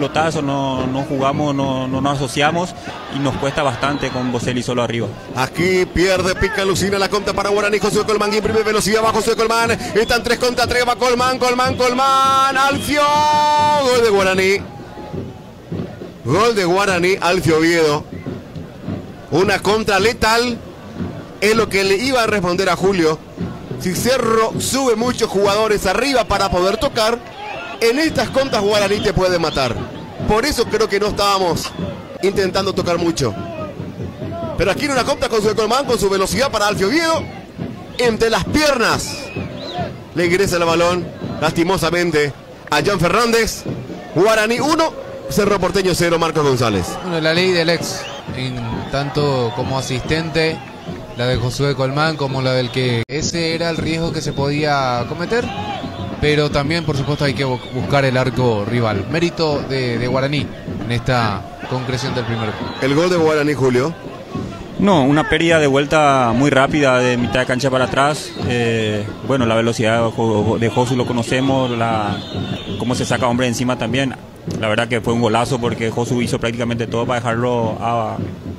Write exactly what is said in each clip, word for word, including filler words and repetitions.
pelotazo, no, no jugamos, no, no nos asociamos y nos cuesta bastante con Boselli solo arriba. Aquí pierde, pica Lucina, la conta para Guaraní, Josué Colmán, imprime velocidad, va Josué Colmán, están tres contra tres, va Colmán, Colmán, Colmán, Alfio, gol de Guaraní, gol de Guaraní, Alfio Oviedo, una contra letal, es lo que le iba a responder a Julio. Si Cerro sube muchos jugadores arriba para poder tocar, en estas contras Guaraní te puede matar. Por eso creo que no estábamos intentando tocar mucho. Pero aquí en una contra con su Colmán, con su velocidad para Alfio Oviedo, entre las piernas le ingresa el balón, lastimosamente, a Jan Fernández. Guaraní uno, Cerro Porteño cero, Marcos González. Bueno, la ley del ex, en tanto como asistente, la de Josué Colmán como la del que ese era el riesgo que se podía cometer, pero también por supuesto hay que buscar el arco rival. Mérito de, de Guaraní en esta concreción del primer gol. El gol de Guaraní, Julio. No, una pérdida de vuelta muy rápida de mitad de cancha para atrás. Eh, bueno, la velocidad de Josu lo conocemos, la, cómo se saca hombre encima también. La verdad que fue un golazo porque Josu hizo prácticamente todo para dejarlo a...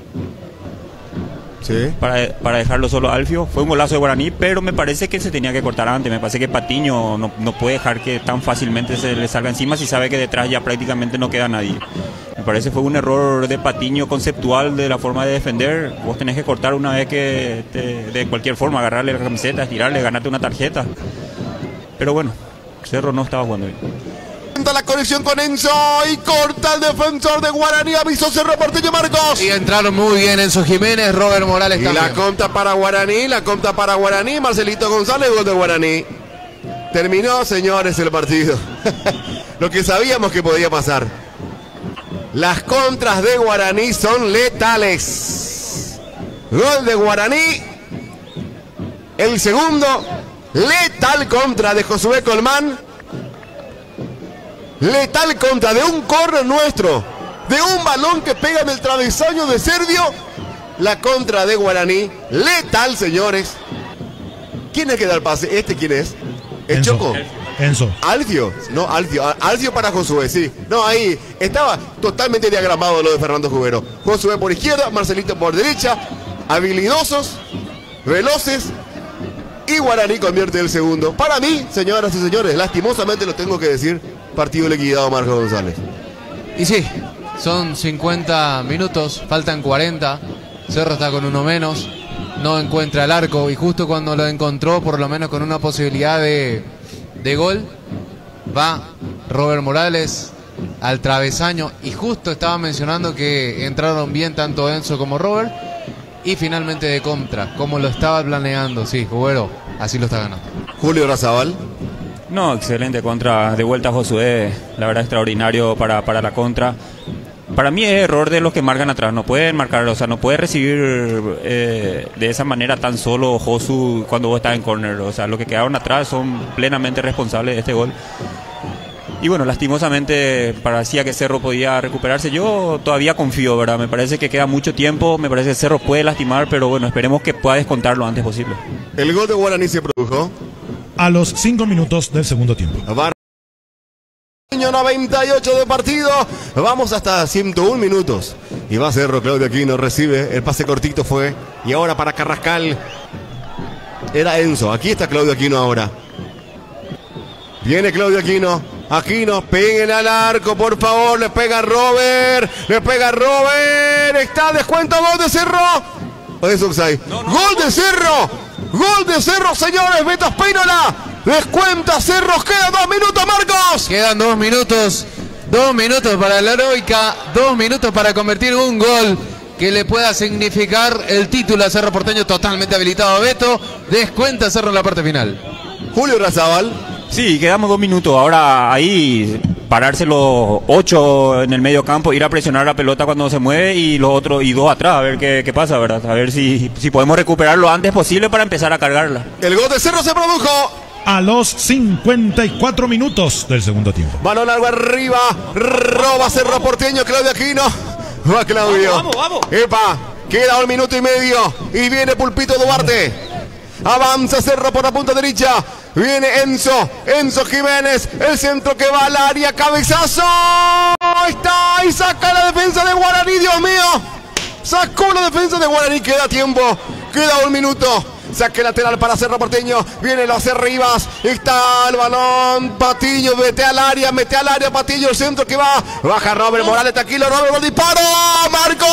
Sí. Para, para dejarlo solo a Alfio. Fue un golazo de Guaraní, pero me parece que se tenía que cortar antes. Me parece que Patiño no, no puede dejar que tan fácilmente se le salga encima si sabe que detrás ya prácticamente no queda nadie. Me parece que fue un error de Patiño conceptual de la forma de defender. Vos tenés que cortar una vez que te, de cualquier forma, agarrarle la camiseta, estirarle, ganarte una tarjeta. Pero bueno, Cerro no estaba jugando bien. La conexión con Enzo y corta el defensor de Guaraní, avisó Cerro Porteño, Marcos. Y entraron muy bien Enzo Jiménez, Robert Morales y también. La conta para Guaraní, la conta para Guaraní, Marcelito González, gol de Guaraní. Terminó, señores, el partido. Lo que sabíamos que podía pasar. Las contras de Guaraní son letales. Gol de Guaraní. El segundo, letal contra de Josué Colmán. Letal contra de un córner nuestro, de un balón que pega en el travesaño de Servio. La contra de Guaraní, letal, señores. ¿Quién es que da el pase? ¿Este quién es? ¿El Enzo. Choco? Enzo. Alfio, no, Alfio, Alfio para Josué, sí. No, ahí estaba totalmente diagramado lo de Fernando Jubero. Josué por izquierda, Marcelito por derecha, habilidosos, veloces. Y Guaraní convierte el segundo. Para mí, señoras y señores, lastimosamente lo tengo que decir, partido liquidado, Marcos González. Y sí, son cincuenta minutos, faltan cuarenta. Cerro está con uno menos, no encuentra el arco y justo cuando lo encontró, por lo menos con una posibilidad de, de gol, va Robert Morales al travesaño y justo estaba mencionando que entraron bien tanto Enzo como Robert. Y finalmente de contra, como lo estaba planeando, sí, Jubero, así lo está ganando. Julio Razabal. No, excelente contra, de vuelta a Josué, la verdad extraordinario para, para la contra. Para mí es error de los que marcan atrás, no pueden marcar, o sea, no puede recibir eh, de esa manera tan solo Josu cuando vos estás en córner. O sea, los que quedaron atrás son plenamente responsables de este gol. Y bueno, lastimosamente parecía que Cerro podía recuperarse. Yo todavía confío, ¿verdad? Me parece que queda mucho tiempo, me parece que Cerro puede lastimar, pero bueno, esperemos que pueda descontar lo antes posible. El gol de Guaraní se produjo a los cinco minutos del segundo tiempo. noventa y ocho de partido, vamos hasta ciento uno minutos. Y va Cerro, Claudio Aquino recibe, el pase cortito fue, y ahora para Carrascal. Era Enzo, aquí está Claudio Aquino ahora. Viene Claudio Aquino. Aquino, peguen al arco, por favor. Le pega Robert. Le pega Robert. Está descuento, gol de Cerro. ¿O es offside? No, no, gol de Cerro. Gol de Cerro, señores. Beto Espínola. Descuenta Cerro. Quedan dos minutos, Marcos. Quedan dos minutos. Dos minutos para la heroica. Dos minutos para convertir un gol que le pueda significar el título a Cerro Porteño, totalmente habilitado Beto. Descuenta Cerro en la parte final. Julio Razabal. Sí, quedamos dos minutos. Ahora ahí pararse los ocho en el medio campo, ir a presionar la pelota cuando se mueve y los otros y dos atrás, a ver qué, qué pasa, ¿verdad? A ver si, si podemos recuperar lo antes posible para empezar a cargarla. El gol de Cerro se produjo a los cincuenta y cuatro minutos del segundo tiempo. Balón largo arriba, roba Cerro Porteño, Claudio Aquino. Va Claudio. Vamos, vamos, vamos. Epa, queda un minuto y medio y viene Pulpito Duarte. Avanza Cerro por la punta derecha. Viene Enzo, Enzo Jiménez, el centro que va al área, cabezazo. Ahí está, y saca la defensa de Guaraní, Dios mío. Sacó la defensa de Guaraní, queda tiempo, queda un minuto. Saque lateral para Cerro Porteño. Viene lo hace Rivas. Está el balón. Patiño, mete al área, mete al área. Patiño, el centro que va. Baja Robert Morales, tranquilo. Robert, disparo. ¡Marcos!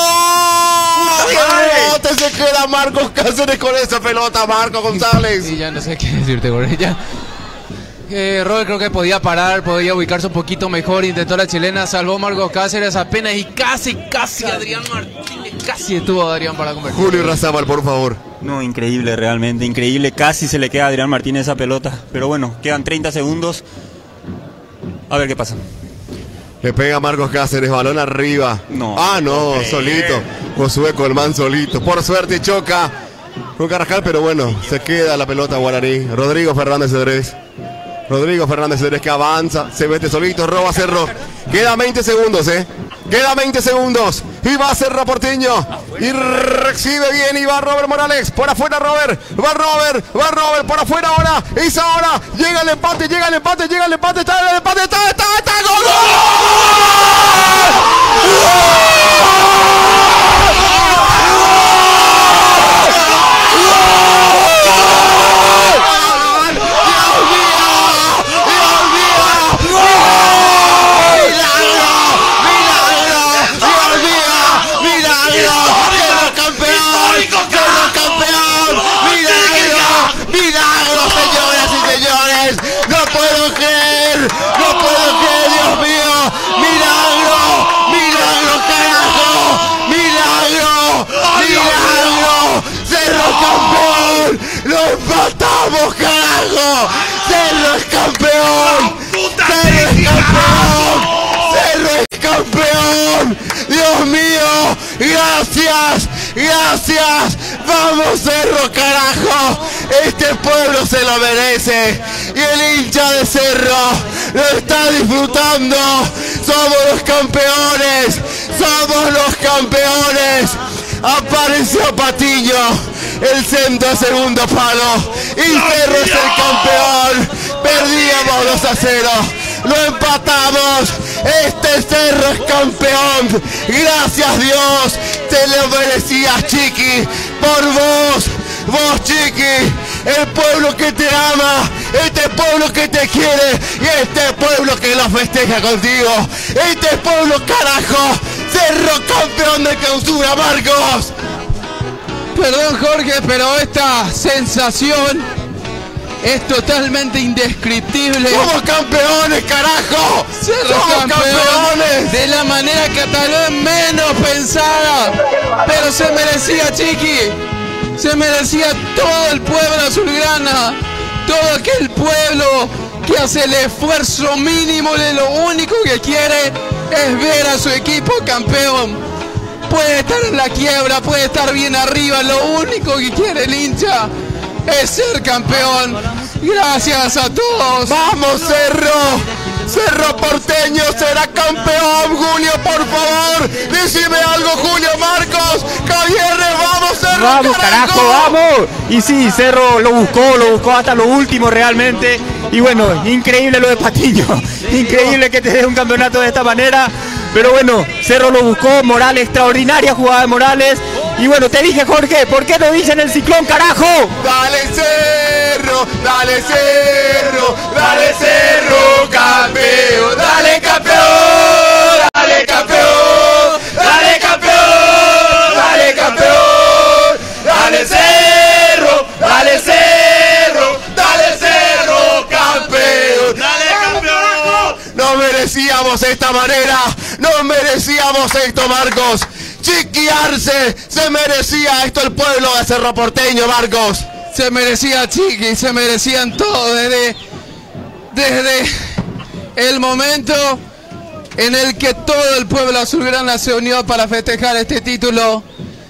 ¡Qué se queda Marcos Cáceres con esa pelota, Marcos González! Y, y ya no sé qué decirte con ella. Eh, Robert creo que podía parar, podía ubicarse un poquito mejor, intentó la chilena, salvó Marcos Cáceres apenas y casi, casi Adrián Martínez, casi estuvo Adrián para convertir. Julio Razábal, por favor. No, increíble realmente, increíble, casi se le queda a Adrián Martínez esa pelota, pero bueno, quedan treinta segundos, a ver qué pasa. Le pega Marcos Cáceres, balón arriba. No. Ah, no, Okay. solito. Josué Colmán solito. Por suerte choca con Carrascal, pero bueno, se queda la pelota Guaraní. Rodrigo Fernández Cedrés. Rodrigo Fernández Cedrés que avanza, se mete solito, roba Cerro. Queda veinte segundos, ¿eh? Queda veinte segundos. Y va Cerro Porteño. Y recibe bien y va Robert Morales. Por afuera Robert. Va Robert. Va Robert. Por afuera ahora. Es ahora. Llega el empate. Llega el empate. Llega el empate. Está el empate. Está, está, está. ¡Gol! ¡Vamos, carajo! ¡Cerro es campeón! ¡Cerro es campeón! ¡Cerro es campeón! ¡Dios mío! ¡Gracias! ¡Gracias! ¡Vamos, Cerro, carajo! Este pueblo se lo merece. Y el hincha de Cerro lo está disfrutando. ¡Somos los campeones! ¡Somos los campeones! Apareció Patiño. El centro a segundo palo. Y Cerro es el campeón. Perdíamos dos a cero. Lo empatamos. Este Cerro es campeón. Gracias Dios. Te lo merecías, Chiqui. Por vos. Vos, Chiqui. El pueblo que te ama. Este pueblo que te quiere. Y este pueblo que lo festeja contigo. Este pueblo, carajo. Cerro campeón de clausura, Marcos. Perdón, Jorge, pero esta sensación es totalmente indescriptible. ¡Somos campeones, carajo! Cerro ¡Somos campeón campeones! de la manera que tal vez menos pensada, pero se merecía, Chiqui. Se merecía todo el pueblo azulgrana, todo aquel pueblo que hace el esfuerzo mínimo de lo único que quiere es ver a su equipo campeón. Puede estar en la quiebra, puede estar bien arriba, lo único que quiere el hincha es ser campeón. Gracias a todos. ¡Vamos, Cerro! Cerro Porteño será campeón, Julio, por favor. Decime algo, Julio Marcos. Cavierre, vamos, Cerro. Vamos, carajo, vamos. Y sí, Cerro lo buscó, lo buscó hasta lo último realmente. Y bueno, increíble lo de Patiño. Increíble que te dé un campeonato de esta manera. Pero bueno, Cerro lo buscó, Morales, extraordinaria jugada de Morales. Y bueno, te dije, Jorge, ¿por qué no dicen el ciclón, carajo? Dale, Cerro, dale, Cerro, dale, Cerro, campeón, dale, campeón, dale, campeón, dale, campeón, dale, campeón, dale, Cerro, dale, Cerro, dale, Cerro, campeón, dale, campeón. No merecíamos esta manera, no merecíamos esto, Marcos. Chiqui Arce, se merecía esto el pueblo de Cerro Porteño, Marcos. Se merecía, Chiqui, se merecían todo desde, desde el momento en el que todo el pueblo azulgrana se unió para festejar este título.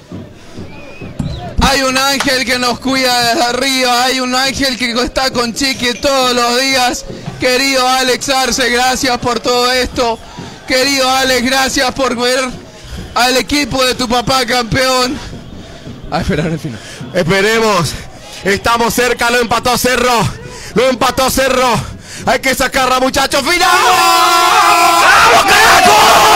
Hay un ángel que nos cuida desde arriba, hay un ángel que está con Chiqui todos los días. Querido Alex Arce, gracias por todo esto. Querido Alex, gracias por ver al equipo de tu papá campeón. A esperar el final. Esperemos. Estamos cerca, lo empató Cerro. Lo empató Cerro. Hay que sacarla, muchachos. ¡Final! ¡Vamos, carajo!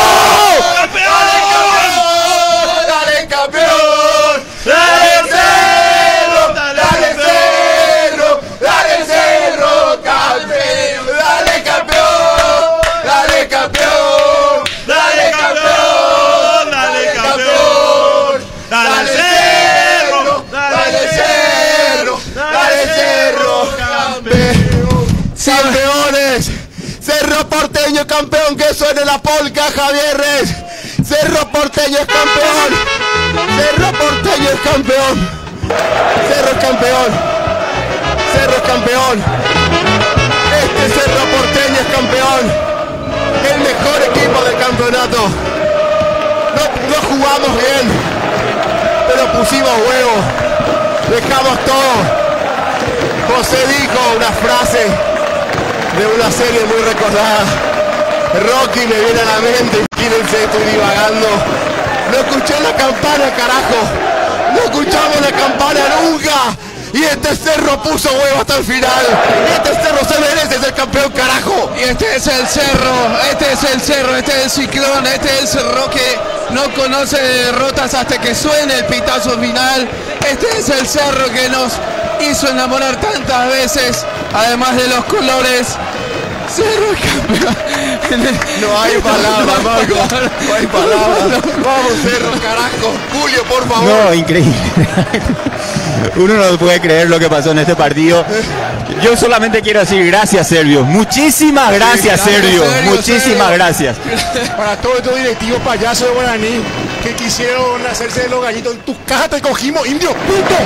¡Dale, campeón! ¡Dale, Cerro! ¡Dale, Cerro! ¡Dale, Cerro! ¡Campeón! ¡Dale, campeón! ¡Dale, campeón! ¡Dale, campeón! ¡Dale, campeón! ¡Dale, Cerro! ¡Dale, Cerro! ¡Dale, Cerro! ¡Campeón! ¡Campeones! Cerro Porteño campeón, que suene la polca, Javierres. Cerro Porteño es campeón. Cerro Porteño es campeón. Cerro es campeón. Cerro es campeón. Este Cerro Porteño es campeón. El mejor equipo del campeonato. No, no jugamos bien, pero pusimos huevo. Dejamos todo. José dijo una frase de una serie muy recordada. Rocky me viene a la mente, imagínense, estoy divagando. No escuché la campana, carajo. No escuchamos la campana nunca. Y este Cerro puso huevo hasta el final. Este Cerro se merece ser campeón, carajo. Y este es el Cerro, este es el Cerro, este es el Ciclón, este es el Cerro que no conoce derrotas hasta que suene el pitazo final. Este es el Cerro que nos hizo enamorar tantas veces, además de los colores. Cerro campeón. No hay palabras, Marco. No hay palabras. Vamos, Cerro, carajo. Julio, por favor. No, increíble. Uno no puede creer lo que pasó en este partido. Yo solamente quiero decir gracias, Servio. Muchísimas gracias, Sí, gracias, Servio. Servio, Muchísimas Servio. gracias. Para todos estos directivos payasos de Guaraní que quisieron hacerse de los gallitos. En tus cajas te cogimos, indio, puto.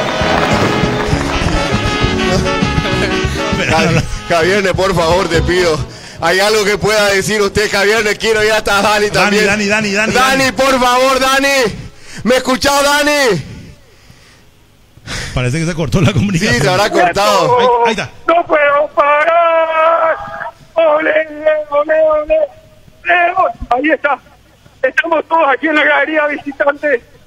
Javier, por favor, te pido. ¿Hay algo que pueda decir usted, Javier? Le quiero ir hasta Dani también. Dani, Dani, Dani, Dani, Dani. por favor, Dani. ¿Me escuchó, Dani? Parece que se cortó la comunicación. Sí, se habrá cortado. Ahí, ahí está. ¡No puedo parar! ¡Ole, ole, ole! ole. Ahí está. Estamos todos aquí en la galería visitante